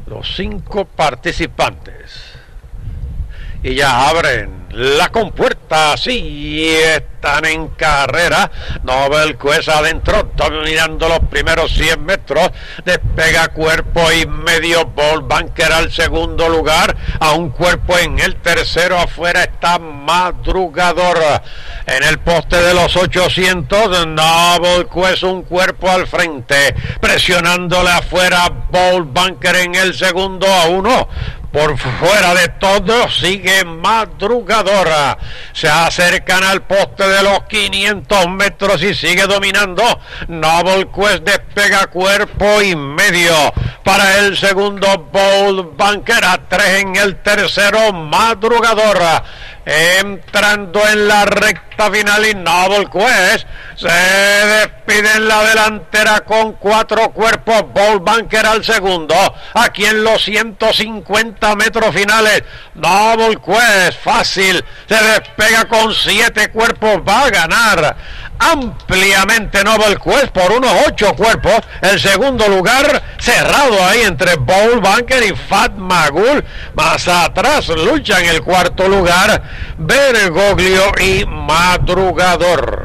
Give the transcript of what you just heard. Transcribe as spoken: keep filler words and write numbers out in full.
los cinco participantes. Y ya abren la compuerta, sí, están en carrera. Nobel Quest adentro, dominando los primeros cien metros. Despega cuerpo y medio. Bold Banker al segundo lugar. A un cuerpo en el tercero. Afuera está Madrugador. En el poste de los ochocientos, Nobel Quest un cuerpo al frente. Presionándole afuera Bold Banker en el segundo a uno. Por fuera de todo sigue Madrugadora. Se acercan al poste de los quinientos metros y sigue dominando. Nobel Quest despega cuerpo y medio. Para el segundo Bold Banker, a tres en el tercero Madrugadora. Entrando en la recta final y Nobel Quest se despide en la delantera con cuatro cuerpos. Bold Banker al segundo. Aquí en los ciento cincuenta metros finales, Nobel Quest fácil se despega con siete cuerpos. Va a ganar ampliamente Nobel Quest por unos ocho cuerpos. El segundo lugar cerrado ahí entre Bold Banker y Fat Magul. Más atrás luchan el cuarto lugar Bergoglio y Madrugador.